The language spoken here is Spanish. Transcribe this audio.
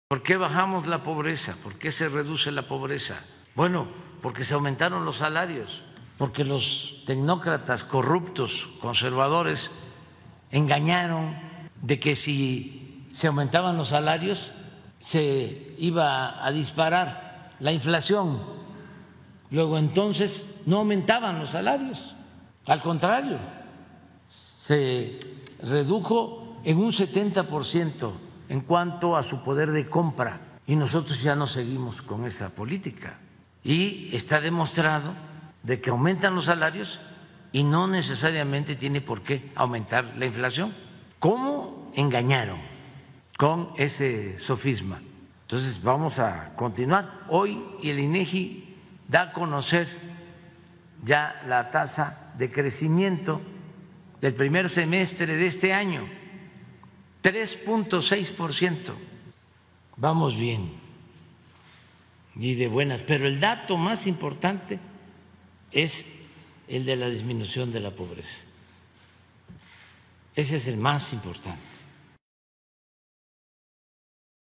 ¿Por qué bajamos la pobreza? ¿Por qué se reduce la pobreza? Bueno, porque se aumentaron los salarios, porque los tecnócratas corruptos, conservadores, engañaron de que si se aumentaban los salarios se iba a disparar la inflación. Luego entonces no aumentaban los salarios, al contrario, se redujo en un 70% en cuanto a su poder de compra, y nosotros ya no seguimos con esa política. Y está demostrado de que aumentan los salarios y no necesariamente tiene por qué aumentar la inflación. ¿Cómo engañaron con ese sofisma? Entonces vamos a continuar. Hoy el INEGI da a conocer ya la tasa de crecimiento del primer semestre de este año, 3.6%. Vamos bien y de buenas, pero el dato más importante es el de la disminución de la pobreza. Ese es el más importante.